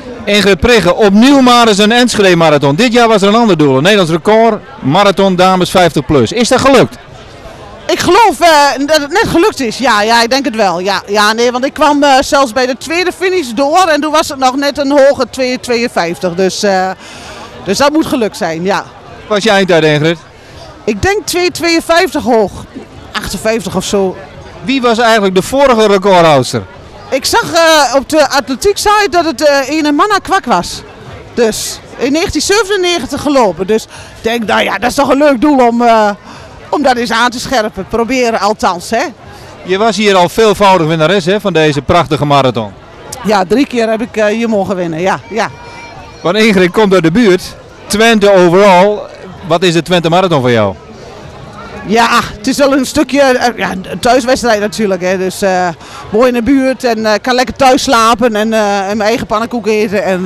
Ingrid Prigge, opnieuw maar eens een Enschede marathon. Dit jaar was er een ander doel, een Nederlands record, marathon dames 50 plus. Is dat gelukt? Ik geloof dat het net gelukt is. Ja, ik denk het wel. Ja, nee, want ik kwam zelfs bij de tweede finish door en toen was het nog net een hoge 2,52. Dus dat moet gelukt zijn, ja. Wat was je eindtijd, Ingrid? Ik denk 2,52 hoog. 58 of zo. Wie was eigenlijk de vorige recordhoudster? Ik zag op de atletiek site dat het ene Manna Kwak was. Dus in 1997 gelopen. Dus ik denk, nou ja, dat is toch een leuk doel om dat eens aan te scherpen. Proberen althans, hè. Je was hier al veelvoudig winnares van deze prachtige marathon. Ja, 3 keer heb ik hier mogen winnen, ja. Want Ingrid komt uit de buurt. Twente overal. Wat is de Twente marathon voor jou? Ja, het is wel een stukje een thuiswedstrijd natuurlijk. Hè. Dus mooi in de buurt en kan lekker thuis slapen en mijn eigen pannenkoek eten. En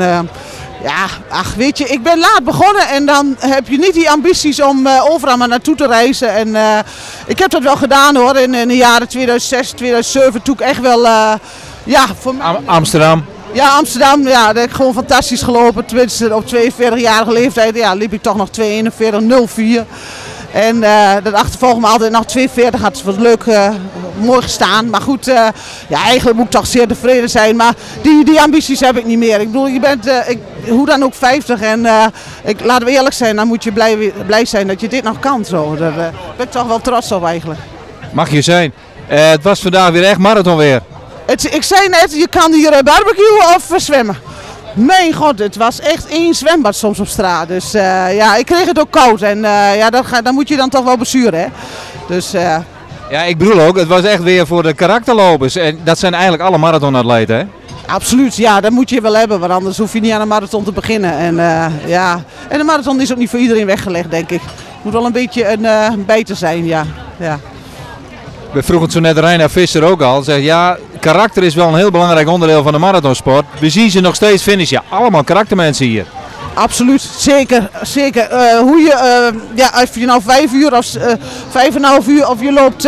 weet je, ik ben laat begonnen en dan heb je niet die ambities om overal maar naartoe te reizen. En ik heb dat wel gedaan hoor, in de jaren 2006, 2007 toen ik echt wel, voor mij... Amsterdam. Ja, Amsterdam, ja, dat heb ik gewoon fantastisch gelopen. Tenminste, op 42-jarige leeftijd liep ik toch nog 2:41:04. En dat achtervolgde me altijd nog 2:40, had wat leuk, mooi gestaan. Maar goed, eigenlijk moet ik toch zeer tevreden zijn. Maar die ambities heb ik niet meer. Ik bedoel, je bent hoe dan ook 50 en laten we eerlijk zijn, dan moet je blij zijn dat je dit nog kan. Zo. Daar ben ik toch wel trots op eigenlijk. Mag je zijn. Het was vandaag weer echt marathon weer. Ik zei net, je kan hier barbecuen of zwemmen. Mijn god, het was echt één zwembad soms op straat. Dus ik kreeg het ook koud. En dan moet je dan toch wel besturen, hè. Dus, Ja, ik bedoel ook, het was echt weer voor de karakterlopers. En dat zijn eigenlijk alle marathonatleten, hè? Absoluut, ja, dat moet je wel hebben. Want anders hoef je niet aan een marathon te beginnen. En en de marathon is ook niet voor iedereen weggelegd, denk ik. Het moet wel een beetje een bijter zijn, ja. We vroegen het zo net Reina Visser ook al. Zegt ja, karakter is wel een heel belangrijk onderdeel van de marathonsport. We zien ze nog steeds finishen. Allemaal karaktermensen hier. Absoluut, zeker. Hoe je, als je nou 5 uur of 5,5 uur of je loopt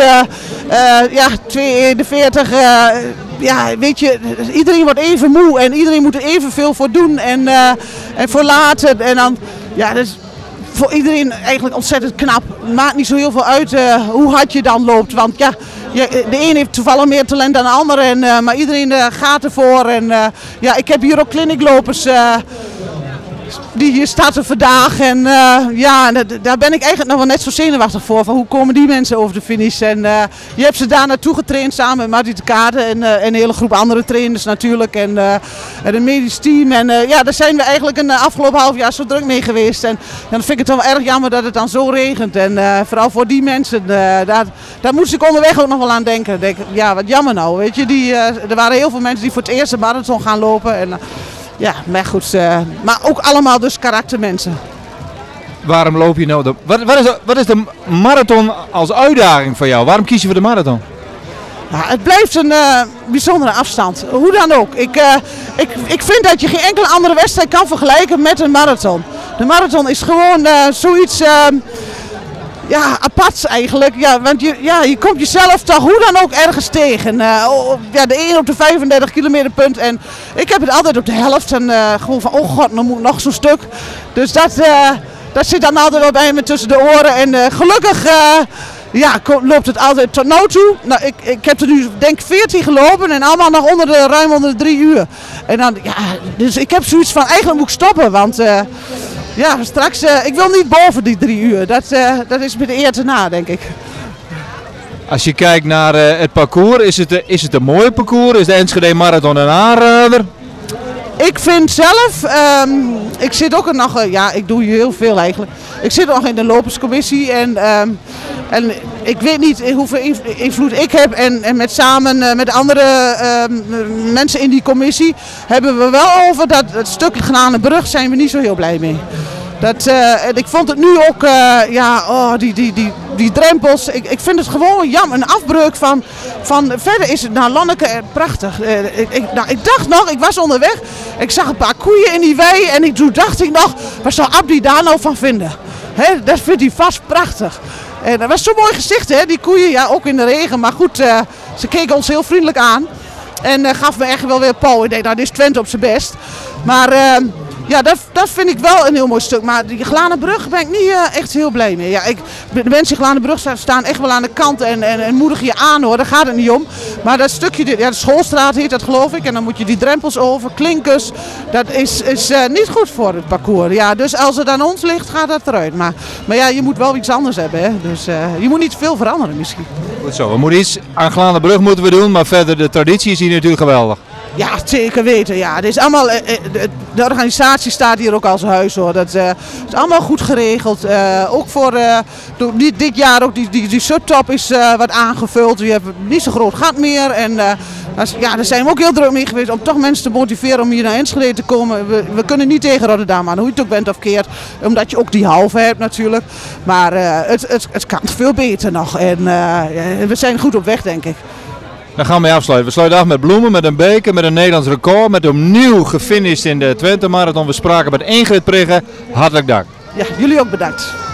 2:41, weet je, iedereen wordt even moe en iedereen moet er evenveel voor doen en voor laten. En dan, dat is voor iedereen eigenlijk ontzettend knap. Het maakt niet zo heel veel uit hoe hard je dan loopt, want de een heeft toevallig meer talent dan de ander, maar iedereen gaat ervoor. En ik heb hier ook cliniclopers die hier starten vandaag en daar ben ik eigenlijk nog wel net zo zenuwachtig voor. Van hoe komen die mensen over de finish? En je hebt ze daar naartoe getraind samen met Marty de Kaarten en een hele groep andere trainers natuurlijk en een medisch team. En daar zijn we eigenlijk een afgelopen half jaar zo druk mee geweest. En dan vind ik het wel erg jammer dat het dan zo regent. En vooral voor die mensen, daar moest ik onderweg ook nog wel aan denken. Wat jammer nou, weet je. Er waren heel veel mensen die voor het eerst een marathon gaan lopen. En, maar goed, maar ook allemaal dus karaktermensen. Waarom loop je nou? Wat is de marathon als uitdaging voor jou? Waarom kies je voor de marathon? Ja, het blijft een bijzondere afstand, hoe dan ook. Ik vind dat je geen enkele andere wedstrijd kan vergelijken met een marathon. De marathon is gewoon zoiets apart eigenlijk. Ja, want je komt jezelf toch hoe dan ook ergens tegen. De een op de 35 kilometer punt. En ik heb het altijd op de helft. En gewoon van, oh god, dan moet nog zo'n stuk. Dus dat zit dan altijd wel bij me tussen de oren. En gelukkig loopt het altijd tot nu toe. Nou, ik heb er nu denk ik 14 gelopen. En allemaal nog ruim onder de 3 uur. En dan, dus ik heb zoiets van, eigenlijk moet ik stoppen. Want straks, ik wil niet boven die 3 uur. Dat is met de eer te na, denk ik. Als je kijkt naar het parcours, is het een mooi parcours? Is de Enschede Marathon een aanrader? Ik vind zelf, ik zit ook nog, ik doe hier heel veel eigenlijk. Ik zit nog in de loperscommissie en ik weet niet hoeveel invloed ik heb en samen met andere mensen in die commissie hebben we wel over dat het stukje Granenbrug zijn we niet zo heel blij mee. Ik vond het nu ook, die drempels, ik vind het gewoon jammer, een afbreuk van verder is het naar Lonneke prachtig. Ik dacht nog, ik was onderweg, ik zag een paar koeien in die wei en toen dacht ik nog, wat zou Abdi daar nou van vinden? Dat vindt hij vast prachtig. En dat was zo'n mooi gezicht, hè, die koeien, ook in de regen, maar goed, ze keken ons heel vriendelijk aan. En gaf me echt wel weer power. Ik denk, nou, dit is Twente op zijn best. Maar ja, dat vind ik wel een heel mooi stuk. Maar die Glanenbrug ben ik niet echt heel blij mee. Ja, de mensen in Glanenbrug staan echt wel aan de kant en moedigen je aan hoor. Daar gaat het niet om. Maar dat stukje, ja, de Schoolstraat heet dat geloof ik. En dan moet je die drempels over, klinkers. Dat is niet goed voor het parcours. Ja, dus als het aan ons ligt, gaat dat eruit. Maar ja, je moet wel iets anders hebben. Hè. Dus je moet niet veel veranderen misschien. Goed zo, we moeten iets aan Glanenbrug moeten we doen. Maar verder, de traditie is hier natuurlijk geweldig. Ja, zeker weten. Ja. Het is allemaal, de organisatie staat hier ook als huis hoor. Dat is allemaal goed geregeld. Ook voor dit jaar ook die subtop is wat aangevuld. Je hebt niet zo'n groot gat meer. En ja, daar zijn we ook heel druk mee geweest om toch mensen te motiveren om hier naar Enschede te komen. We kunnen niet tegen Rotterdam aan, hoe je het ook bent of keert. Omdat je ook die halve hebt natuurlijk. Maar het kan veel beter nog. En we zijn goed op weg denk ik. Dan gaan we mee afsluiten. We sluiten af met bloemen, met een beker, met een Nederlands record. Met opnieuw gefinished in de Twente Marathon. We spraken met Ingrid Prigge. Hartelijk dank. Ja, jullie ook bedankt.